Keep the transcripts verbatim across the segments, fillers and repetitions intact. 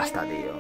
basta, tío.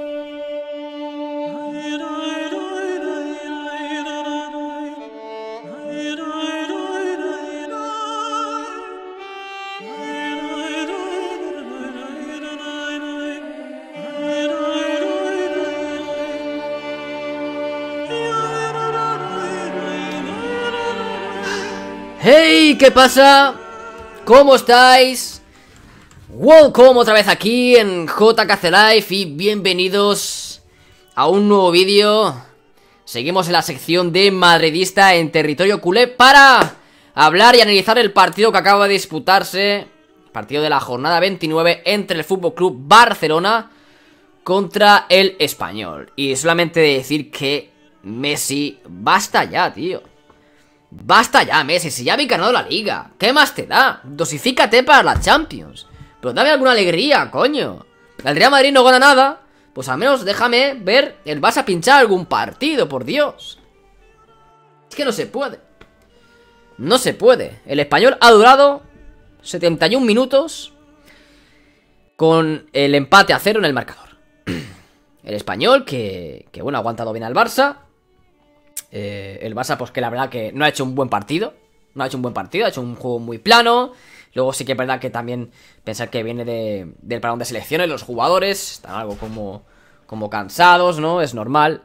¡Hey! ¿Qué pasa? ¿Cómo estáis? Welcome otra vez aquí en J K C Life y bienvenidos a un nuevo vídeo. Seguimos en la sección de madridista en territorio culé para hablar y analizar el partido que acaba de disputarse, partido de la jornada veintinueve entre el F C Barcelona contra el Español. Y solamente decir que Messi, basta ya, tío. Basta ya, Messi, si ya habéis ganado la Liga. ¿Qué más te da? Dosifícate para la Champions. Pero dame alguna alegría, coño. El Real Madrid no gana nada. Pues al menos déjame ver el Barça pinchar algún partido, por Dios. Es que no se puede. No se puede. El Español ha durado setenta y un minutos con el empate a cero en el marcador. El Español que, que bueno, ha aguantado bien al Barça. Eh, el Barça, pues que la verdad que no ha hecho un buen partido. No ha hecho un buen partido, ha hecho un juego muy plano. Luego sí que es verdad que también pensar que viene de, del parón de selecciones. Los jugadores están algo como, como cansados, ¿no? Es normal.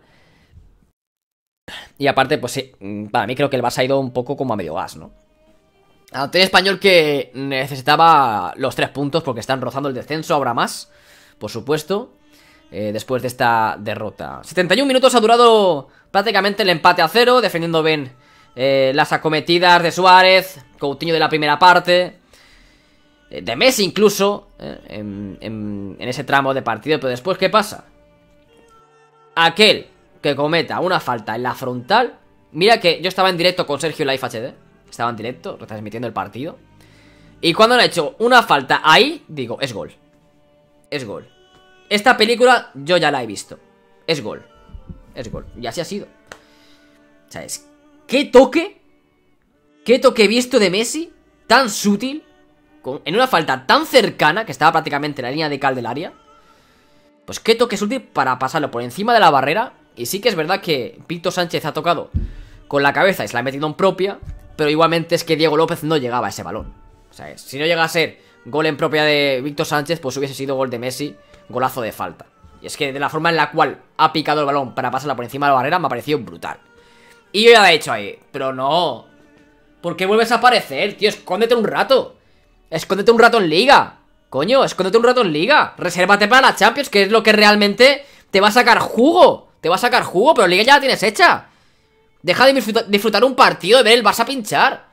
Y aparte, pues sí, para mí creo que el Barça ha ido un poco como a medio gas, ¿no? Ante el Español que necesitaba los tres puntos porque están rozando el descenso, ahora más, por supuesto. Eh, después de esta derrota. setenta y un minutos ha durado prácticamente el empate a cero, defendiendo bien eh, las acometidas de Suárez, Coutinho de la primera parte, eh, de Messi incluso, eh, en, en, en ese tramo de partido. Pero después, ¿qué pasa? Aquel que cometa una falta en la frontal. Mira que yo estaba en directo con Sergio Live H D, estaba en directo, retransmitiendo el partido. Y cuando han hecho una falta ahí, digo, es gol. Es gol. Esta película yo ya la he visto. Es gol. Es gol. Y así ha sido. ¿Sabes? ¿Qué toque? ¿Qué toque he visto de Messi? Tan sutil. Con, en una falta tan cercana, que estaba prácticamente en la línea de cal del área. Pues qué toque sutil para pasarlo por encima de la barrera. Y sí que es verdad que Víctor Sánchez ha tocado con la cabeza y se la ha metido en propia. Pero igualmente es que Diego López no llegaba a ese balón. ¿Sabes? Si no llega a ser gol en propia de Víctor Sánchez, pues hubiese sido gol de Messi. Golazo de falta. Y es que de la forma en la cual ha picado el balón para pasarla por encima de la barrera me ha parecido brutal. Y yo ya la he hecho ahí. Pero no. ¿Por qué vuelves a aparecer, tío? Escóndete un rato. Escóndete un rato en Liga. Coño, escóndete un rato en Liga. Resérvate para la Champions, que es lo que realmente te va a sacar jugo. Te va a sacar jugo, pero Liga ya la tienes hecha. Deja de disfrutar, disfrutar un partido, de ver el Barça pinchar.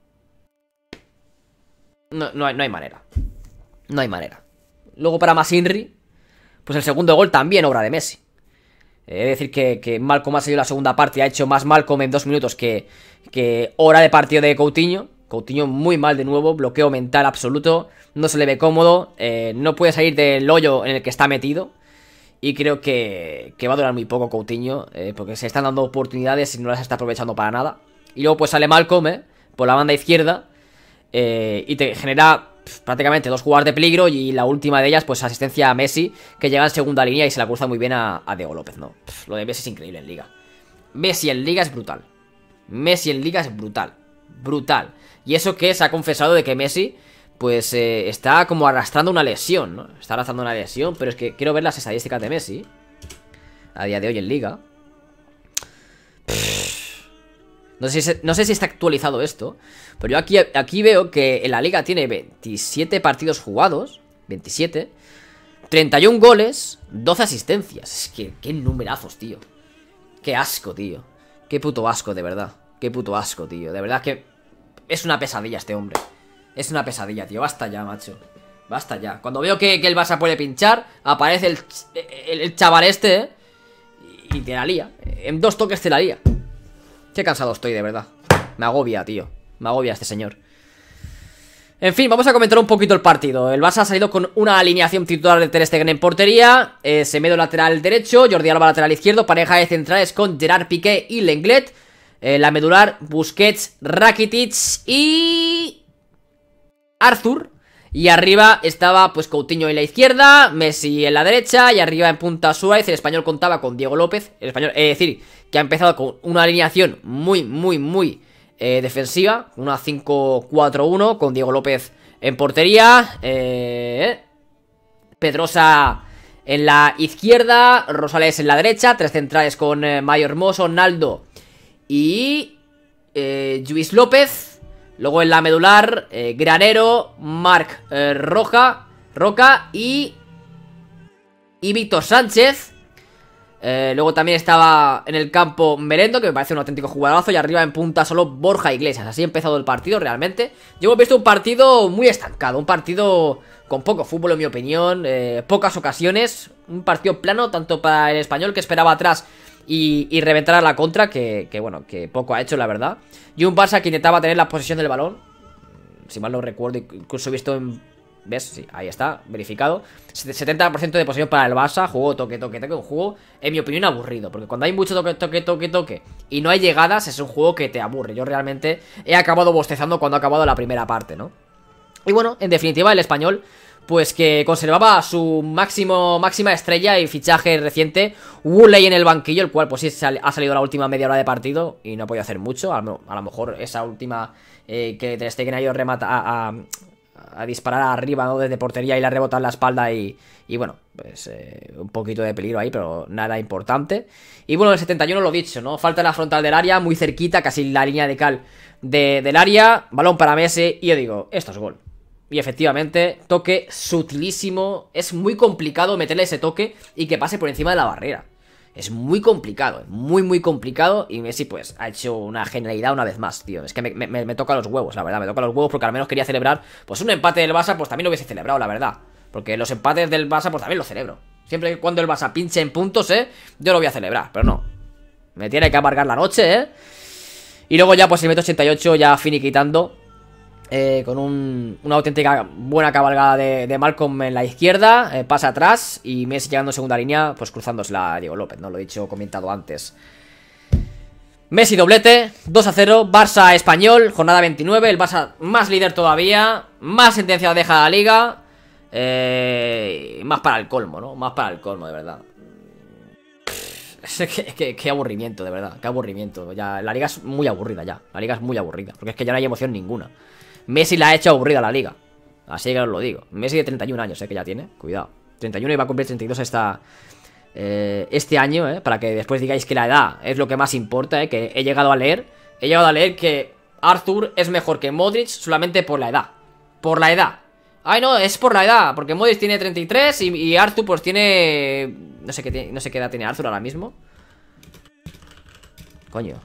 No, no, hay, no hay manera. No hay manera. Luego para Masinri, pues el segundo gol también obra de Messi. He de decir que, que Malcom ha seguido la segunda parte y ha hecho más Malcom en dos minutos que, que hora de partido de Coutinho. Coutinho muy mal de nuevo, bloqueo mental absoluto, no se le ve cómodo, eh, no puede salir del hoyo en el que está metido. Y creo que, que va a durar muy poco Coutinho, eh, porque se están dando oportunidades y no las está aprovechando para nada. Y luego pues sale Malcom, eh, por la banda izquierda, eh, y te genera prácticamente dos jugadas de peligro. Y la última de ellas, pues asistencia a Messi, que llega en segunda línea y se la cruza muy bien a, a Diego López, ¿no? Pff, lo de Messi es increíble en Liga. Messi en Liga es brutal. Messi en Liga es brutal. Brutal. Y eso que se ha confesado de que Messi, pues, eh, está como arrastrando una lesión, ¿no? Está arrastrando una lesión, pero es que quiero ver las estadísticas de Messi a día de hoy en Liga. Pff. No sé, si, no sé si está actualizado esto, pero yo aquí, aquí veo que en la Liga tiene veintisiete partidos jugados, veintisiete, treinta y un goles, doce asistencias. Es que, qué numerazos, tío. Qué asco, tío. Qué puto asco, de verdad. Qué puto asco, tío. De verdad que es una pesadilla este hombre. Es una pesadilla, tío. Basta ya, macho. Basta ya. Cuando veo que, que el Barça puede pinchar, aparece el, el, el chaval este, ¿eh? Y te la lía. En dos toques te la lía. Qué cansado estoy, de verdad. Me agobia, tío. Me agobia este señor. En fin, vamos a comentar un poquito el partido. El Barça ha salido con una alineación titular de Ter Stegen en portería, eh, Semedo lateral derecho, Jordi Alba lateral izquierdo, pareja de centrales con Gerard Piqué y Lenglet, eh, la medular Busquets, Rakitic y Arthur. Y arriba estaba pues Coutinho en la izquierda, Messi en la derecha y arriba en punta Suárez. El español contaba con Diego López, el español, es decir, que ha empezado con una alineación muy, muy, muy eh, defensiva, una cinco cuatro uno con Diego López en portería, eh, Pedrosa en la izquierda, Rosales en la derecha, tres centrales con eh, Mario Hermoso, Naldo y eh, Lluís López. Luego en la medular, eh, Granero, Marc eh, Roja, Roca y, y Víctor Sánchez. Eh, luego también estaba en el campo Merendo, que me parece un auténtico jugadorazo. Y arriba en punta solo Borja Iglesias. Así ha empezado el partido realmente. Yo hemos visto un partido muy estancado, un partido con poco fútbol en mi opinión, eh, pocas ocasiones. Un partido plano tanto para el español, que esperaba atrás Y, y reventar a la contra, que, que bueno, que poco ha hecho la verdad. Y un Barça que intentaba tener la posesión del balón, si mal no recuerdo, incluso he visto en... ¿Ves? Sí, ahí está, verificado. setenta por ciento de posesión para el Barça. Juego toque, toque, toque. Un juego, en mi opinión, aburrido. Porque cuando hay mucho toque, toque, toque, toque y no hay llegadas, es un juego que te aburre. Yo realmente he acabado bostezando cuando ha acabado la primera parte, ¿no? Y bueno, en definitiva, el español, pues que conservaba su máximo máxima estrella y fichaje reciente, Wooley en el banquillo, el cual pues sí sal, ha salido la última media hora de partido y no ha podido hacer mucho. A, a lo mejor esa última eh, que Ter Stegen ha ido remata, a, a, a disparar arriba, ¿no?, desde portería y le ha rebotado en la espalda y, y bueno, pues eh, un poquito de peligro ahí, pero nada importante. Y bueno, el setenta y uno lo dicho, ¿no? Falta en la frontal del área, muy cerquita, casi la línea de cal de, del área, balón para Messi y yo digo, esto es gol. Y efectivamente, toque sutilísimo. Es muy complicado meterle ese toque y que pase por encima de la barrera. Es muy complicado, muy muy complicado. Y Messi pues ha hecho una genialidad una vez más, tío. Es que me, me, me toca los huevos, la verdad. Me toca los huevos porque al menos quería celebrar pues un empate del Barça, pues también lo hubiese celebrado, la verdad. Porque los empates del Barça pues también lo celebro. Siempre que cuando el Barça pinche en puntos, eh, yo lo voy a celebrar, pero no. Me tiene que amargar la noche, eh. Y luego ya pues el metro ochenta y ocho ya finiquitando. Eh, con un, una auténtica buena cabalgada de, de Malcolm en la izquierda, eh, pasa atrás y Messi llegando en segunda línea, pues cruzándosela a Diego López, ¿no? Lo he dicho, comentado antes. Messi doblete, dos a cero, Barça español, jornada veintinueve, el Barça más líder todavía, más sentencia deja la liga, eh, más para el colmo, ¿no? Más para el colmo, de verdad. Qué, qué, qué aburrimiento, de verdad, qué aburrimiento. Ya, la liga es muy aburrida ya, la liga es muy aburrida, porque es que ya no hay emoción ninguna. Messi la ha hecho aburrida a la liga, así que os lo digo. Messi de treinta y un años, eh, que ya tiene, cuidado. treinta y uno y va a cumplir treinta y dos esta, eh, este año, eh, para que después digáis que la edad es lo que más importa, eh, que he llegado a leer. He llegado a leer que Arthur es mejor que Modric solamente por la edad. Por la edad. Ay, no, es por la edad, porque Modric tiene treinta y tres y, y Arthur pues tiene... No sé, qué, no sé qué edad tiene Arthur ahora mismo. Coño.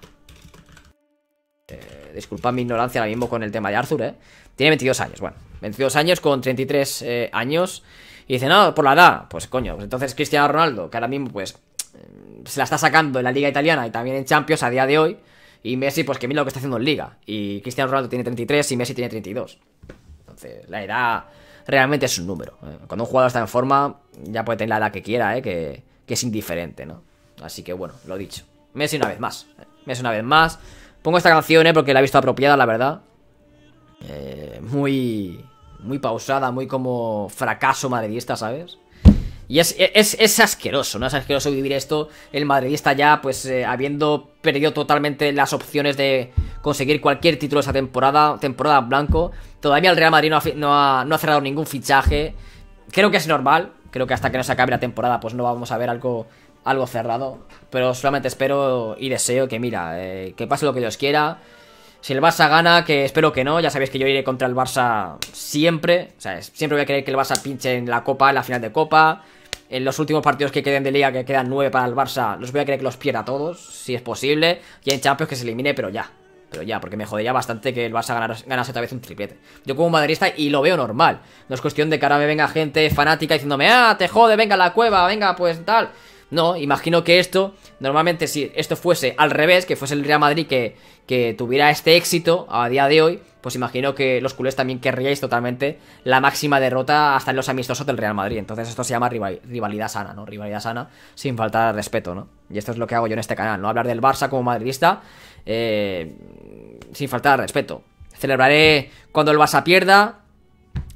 Eh, disculpad mi ignorancia ahora mismo con el tema de Arthur, eh. Tiene veintidós años, bueno, veintidós años con treinta y tres eh, años. Y dice, no, por la edad. Pues coño, pues entonces Cristiano Ronaldo, que ahora mismo pues eh, se la está sacando en la liga italiana y también en Champions a día de hoy. Y Messi, pues que mira lo que está haciendo en liga. Y Cristiano Ronaldo tiene treinta y tres y Messi tiene treinta y dos. Entonces, la edad realmente es un número, eh. Cuando un jugador está en forma, ya puede tener la edad que quiera, eh, que, que es indiferente, ¿no? Así que bueno, lo dicho. Messi una vez más, eh. Messi una vez más. Pongo esta canción, eh, porque la he visto apropiada, la verdad. Eh, muy... Muy pausada, muy como fracaso madridista, ¿sabes? Y es, es, es asqueroso, ¿no? Es asqueroso vivir esto. El madridista ya, pues, eh, habiendo perdido totalmente las opciones de conseguir cualquier título esa temporada, temporada blanco. Todavía el Real Madrid no ha, no ha, no ha cerrado ningún fichaje. Creo que es normal. Creo que hasta que no se acabe la temporada, pues no vamos a ver algo, algo cerrado. Pero solamente espero y deseo que, mira, eh, que pase lo que Dios quiera. Si el Barça gana, que espero que no, ya sabéis que yo iré contra el Barça siempre. O sea, siempre voy a querer que el Barça pinche en la Copa, en la final de Copa. En los últimos partidos que queden de Liga, que quedan nueve para el Barça, los voy a querer que los pierda todos, si es posible. Y en Champions que se elimine, pero ya. Pero ya, porque me jodería bastante que el Barça ganase, ganase otra vez un triplete. Yo como madridista, y lo veo normal. No es cuestión de que ahora me venga gente fanática diciéndome, ah, te jode, venga a la cueva, venga, pues tal. No, imagino que esto, normalmente si esto fuese al revés, que fuese el Real Madrid que, que tuviera este éxito a día de hoy, pues imagino que los culés también querríais totalmente la máxima derrota hasta en los amistosos del Real Madrid. Entonces esto se llama rival, rivalidad sana, ¿no? Rivalidad sana sin faltar al respeto, ¿no? Y esto es lo que hago yo en este canal, ¿no? Hablar del Barça como madridista eh, sin faltar al respeto. Celebraré cuando el Barça pierda.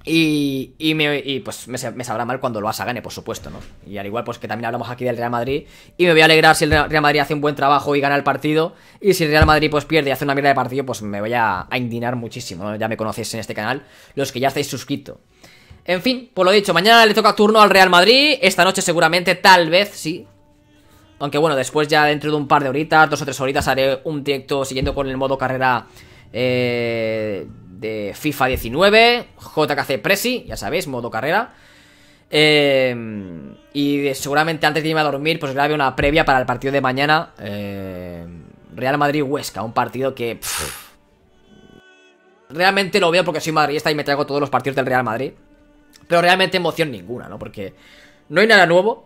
Y, y, me, y pues me, me sabrá mal cuando el Barça gane, por supuesto, ¿no? Y al igual pues que también hablamos aquí del Real Madrid. Y me voy a alegrar si el Real Madrid hace un buen trabajo y gana el partido. Y si el Real Madrid pues pierde y hace una mierda de partido, pues me voy a, a indignar muchísimo, ¿no? Ya me conocéis en este canal, los que ya estáis suscritos. En fin, por lo dicho, mañana le toca turno al Real Madrid. Esta noche seguramente, tal vez, sí. Aunque bueno, después ya dentro de un par de horitas, dos o tres horitas, haré un directo siguiendo con el modo carrera eh, de FIFA diecinueve, J K C Presi, ya sabéis, modo carrera. Eh, y de, seguramente antes de irme a dormir, pues grabe una previa para el partido de mañana. Eh, Real Madrid-Huesca, un partido que... Pff, realmente lo veo porque soy madridista y me traigo todos los partidos del Real Madrid. Pero realmente emoción ninguna, ¿no? Porque no hay nada nuevo.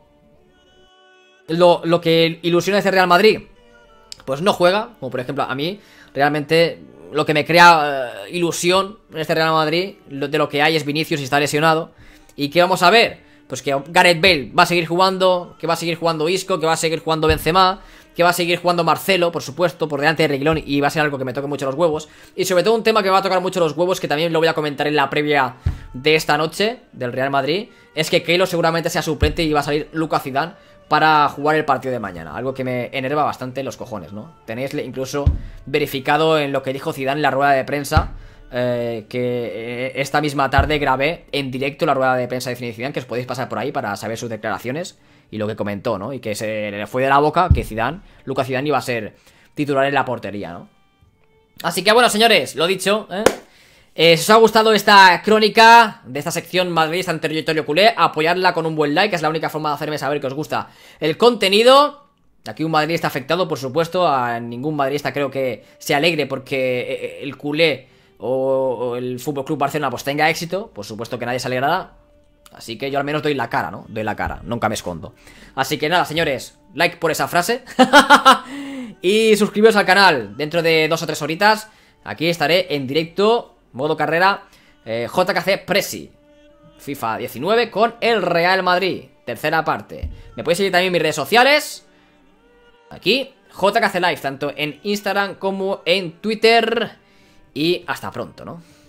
Lo, lo que ilusiona este Real Madrid, pues no juega. Como por ejemplo a mí, realmente lo que me crea uh, ilusión en este Real Madrid, lo, de lo que hay es Vinicius y está lesionado. ¿Y qué vamos a ver? Pues que Gareth Bale va a seguir jugando, que va a seguir jugando Isco, que va a seguir jugando Benzema, que va a seguir jugando Marcelo, por supuesto, por delante de Reguilón, y va a ser algo que me toque mucho los huevos. Y sobre todo un tema que me va a tocar mucho los huevos, que también lo voy a comentar en la previa de esta noche del Real Madrid, es que Keylor seguramente sea suplente y va a salir Lucas Zidane para jugar el partido de mañana. Algo que me enerva bastante los cojones, ¿no? Tenéis incluso verificado en lo que dijo Zidane en la rueda de prensa, eh, que eh, esta misma tarde grabé en directo la rueda de prensa de Zidane, que os podéis pasar por ahí para saber sus declaraciones y lo que comentó, ¿no? Y que se le fue de la boca que Zidane, Lucas Zidane iba a ser titular en la portería, ¿no? Así que bueno, señores, lo dicho, ¿eh? Eh, si os ha gustado esta crónica de esta sección madridista en territorio culé, apoyadla con un buen like, que es la única forma de hacerme saber que os gusta el contenido. Aquí un madridista afectado, por supuesto. A ningún madridista creo que se alegre porque el culé o el F C Barcelona pues tenga éxito. Por supuesto que nadie se alegrará. Así que yo al menos doy la cara, ¿no? Doy la cara, nunca me escondo. Así que nada, señores, like por esa frase. Y suscribiros al canal. Dentro de dos o tres horitas aquí estaré en directo, modo carrera, eh, J K C Presi FIFA diecinueve con el Real Madrid, tercera parte. Me podéis seguir también en mis redes sociales. Aquí, J K C Live, tanto en Instagram como en Twitter. Y hasta pronto, ¿no?